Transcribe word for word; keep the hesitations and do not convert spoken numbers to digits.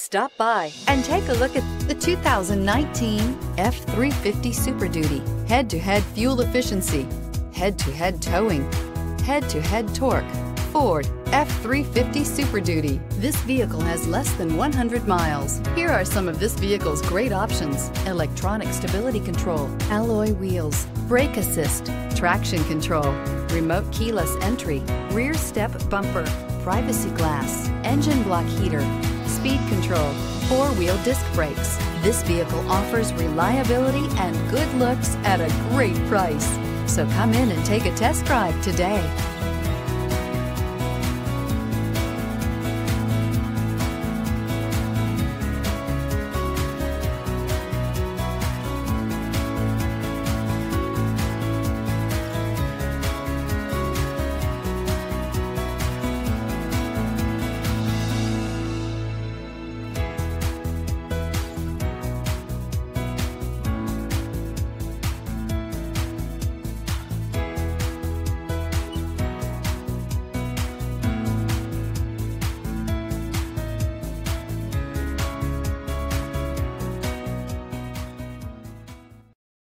Stop by and take a look at the two thousand nineteen F three fifty Super Duty. Head-to-head fuel efficiency, head-to-head towing, head-to-head torque. Ford F three fifty Super Duty. This vehicle has less than one hundred miles. Here are some of this vehicle's great options: electronic stability control, alloy wheels, brake assist, traction control, remote keyless entry, rear step bumper, privacy glass, engine block heater, speed control, four-wheel disc brakes. This vehicle offers reliability and good looks at a great price. So come in and take a test drive today.